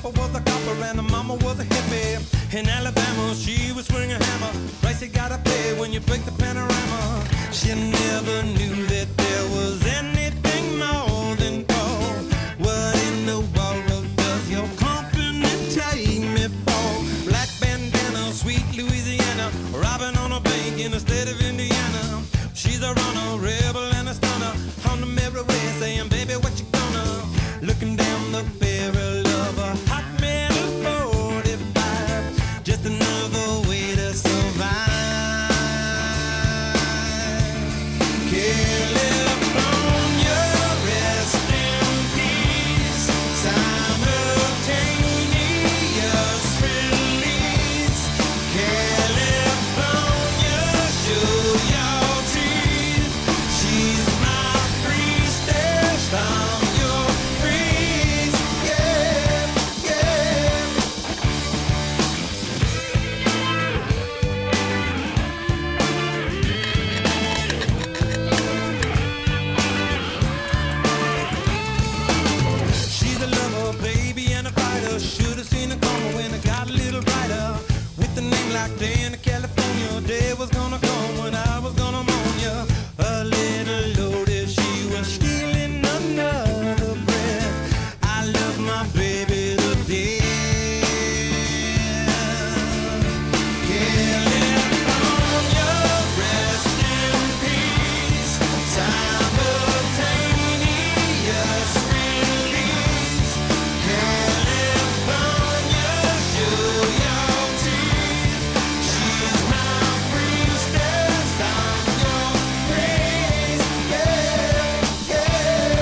papa was a copper and the mama was a hippie. In Alabama, she was swinging a hammer. Price you gotta pay when you break the panorama. She never knew that there was anything more than gold. What in the world does your company take me for? Black bandana, sweet Louisiana, robbing on a bank in the state of Indiana. She's a runner, rebel and a stunner, on the merry way saying, baby, what you gonna? Looking down the barrel of a hot metal 45, just another way to survive. California, rest in peace. Simultaneous release. California, show your teeth. She's my priestess. I'm your priest. Yeah, yeah. She's a lover, baby, and a fighter. Should have seen it coming when it got a little brighter. With a name like Diana, California, day was gonna come when I was gonna moan ya. A little loaded, she was stealing another breath. I love my baby to death. California, rest in peace. Simultaneous release. California, show your teeth. She's my priestess. I'm your priest. Yeah, yeah.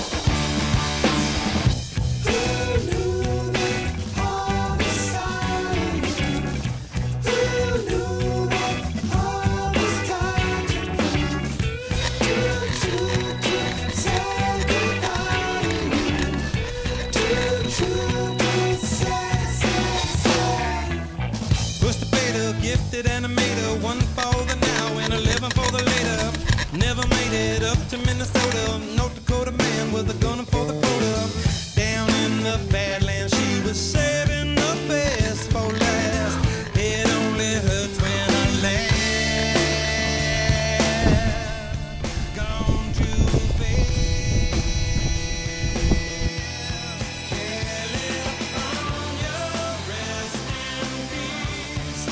Who knew that all was silent? Who knew that all was time to prove? Too true to say goodbye. Too true to say. Push the fader, gifted animator, one for the now and 11 for the later. Never made it up to Minnesota. North Dakota man was a gunner for the quota. Down in the Badlands, she was saving the best for last. It only hurts when I laugh. Gone too fast. California, rest in peace.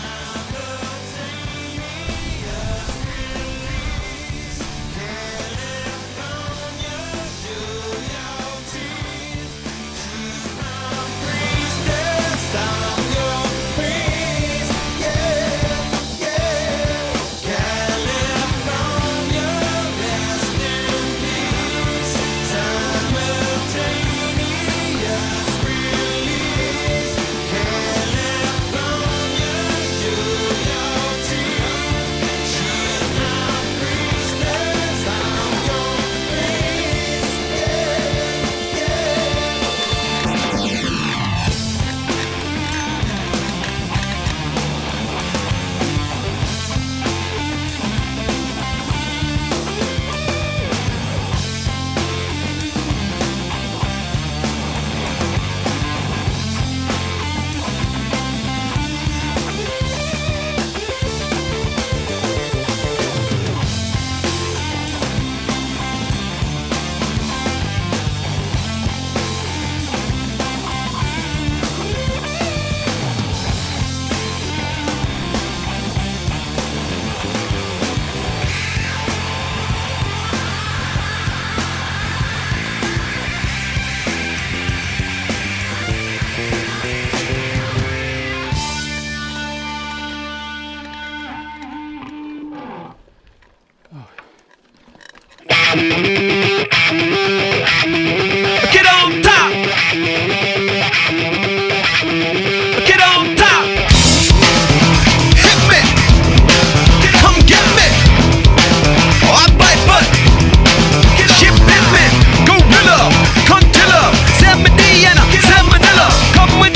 Simultaneous release. California, show your teeth. She's my priestess. I'm your priest. Yeah, yeah. California, rest in peace. Simultaneous release. California, show your teeth. She's my priestess. I'm your priest. Yeah, yeah. Get on top! Get on top! Hit me! Come get me! Oh, I bite butt! Ship hit me! Gorilla! Contilla! Sam Medina! Sam Manila! Come with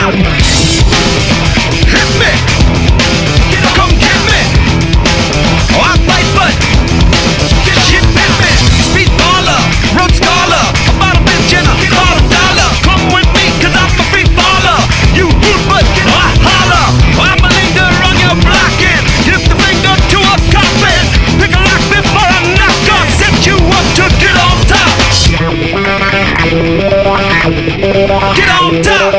out. Hit me. Come get me. Oh, I fight, but this shit hit me. Speed baller, road scholar, a bottom bitch and a bottom dollar. Come with me, cause I'm a free baller. You rude, but I holler. I'm a linger on your block and give the finger to a coffin. Pick a lock before I knock on. Set you up to get on top. Get on top.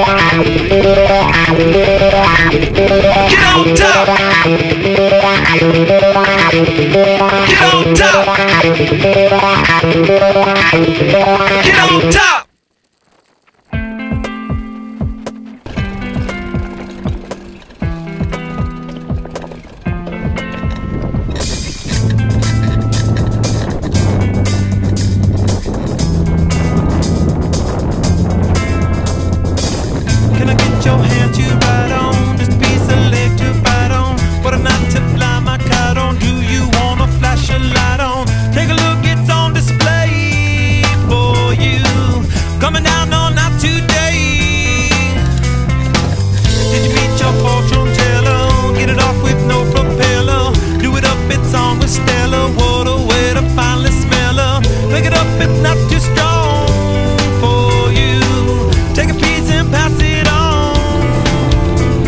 Get on top. Get on top. Get on top. Can I get your hand to ride on this piece of leg to bite on? What a night to fly my kite on. Do you wanna flash a light on? Take a look, it's on display for you. Coming down all night today. Did you meet your fortune teller? Get it off with no propeller. Do it up, it's on with Stella. What a way to finally smell her. Pick it up, it's not too strong for you. Take a piece and pass it on.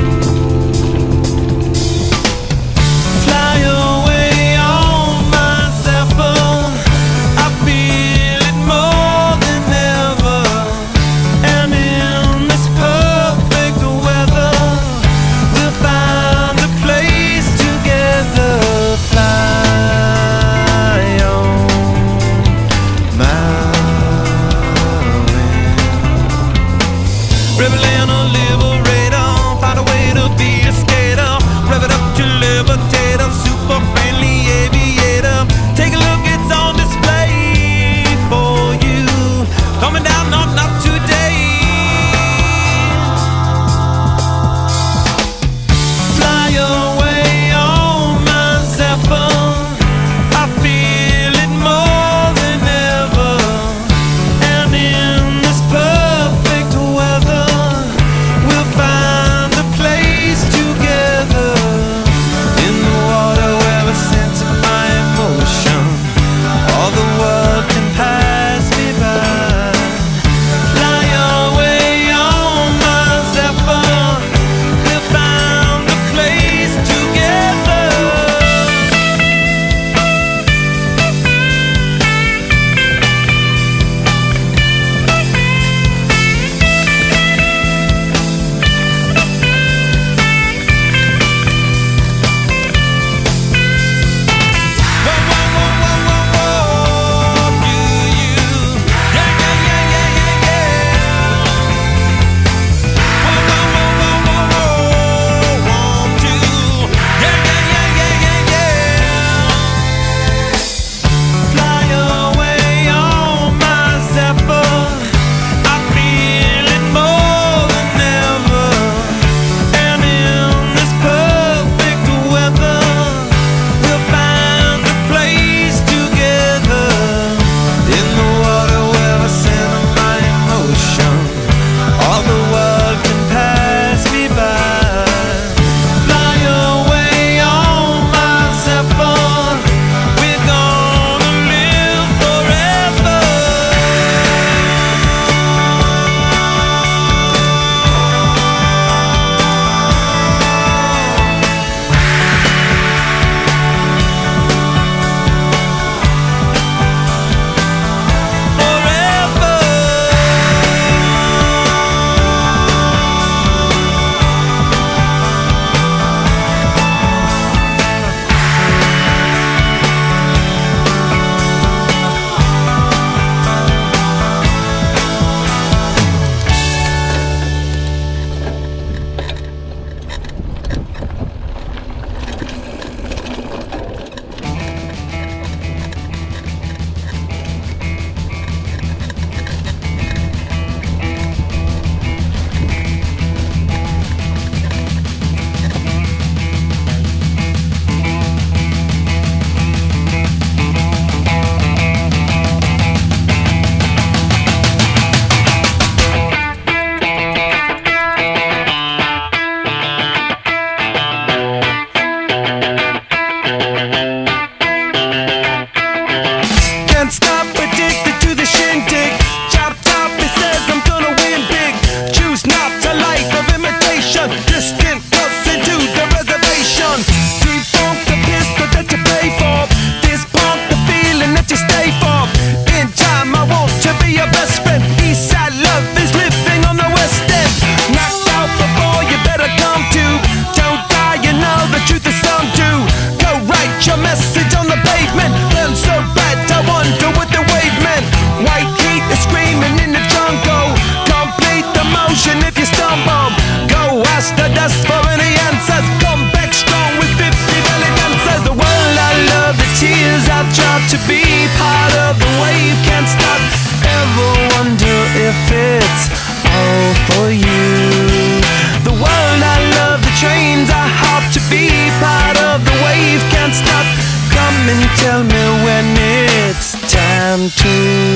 it's all for you. The world I love, the trains I hop to be part of the wave, can't stop. Come and tell me when it's time to.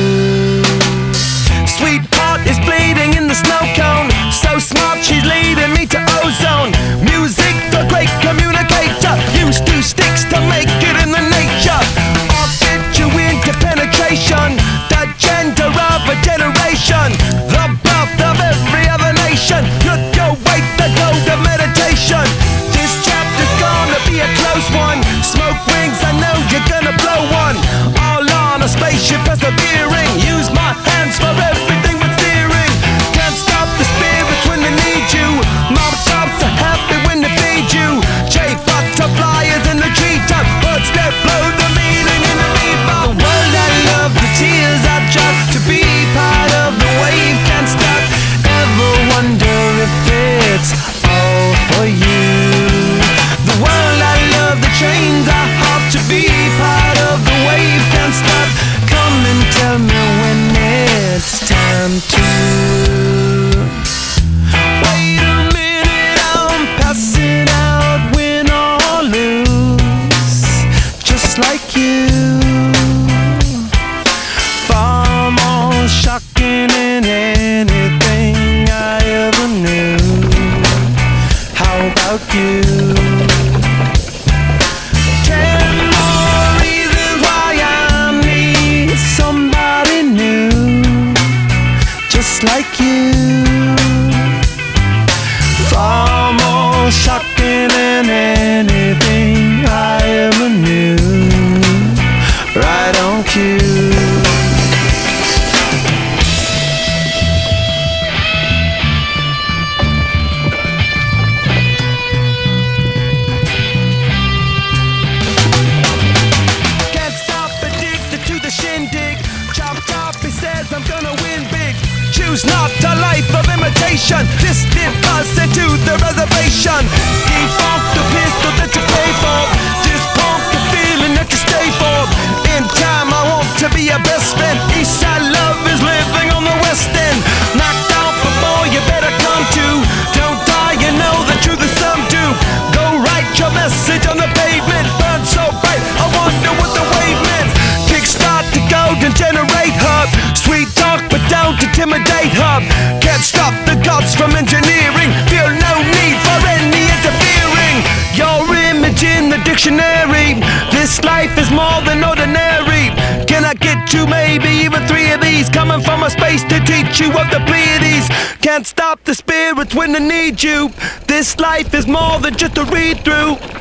Sweetheart is bleeding in the snow cone, so smart she's leading me to ozone. Music, the great communicator, used two sticks to make it in the nature. I'll fit you into penetration, the gender of a generation, the birth of every other nation. Look your way to go to meditation. This chapter's gonna be a close one. Smoke rings, I know you're gonna blow one. All on a spaceship persevering. Use my hands for everything but steering. Can't stop the spirits when they need you. Mom tops are happy when they feed you. J butterflies in the treetop. Birds that blow the meaning in the bebop. The world I love, the tears I drop to be part of the wave, can't stop. Ever wonder if it's all for you? The world I love, the trains I hop to be part of the wave, can't stop. Come and tell me when it's time to. Wait a minute, I'm passing out, win or lose, just like you. Far more shocking than anything I ever knew. How about you? 10 more reasons why I need somebody new, just like you. Far more shocking than anything I ever knew. Right on cue. I'm gonna win big. Choose not a life of imitation. Distant us into the reservation. Defunct the pistol that you pay for. Just pump the feeling that you stay for. In time I want to be your best friend. Eastside love is living on the west end. Knocked out before you better come to. Don't die, you know the truth is some do. Go write your message on the pavement. Burn so bright, I wonder what the wave meant. Kickstart the golden generate hub. Sweet talk but don't intimidate hub. Can't stop the gods from engineering. Feel no need for any interfering. Your image in the dictionary. This life is more than ordinary. Can I get you maybe even 3 of these? Coming from a space to teach you of the Pleiades. Can't stop the spirits when they need you. This life is more than just a read through.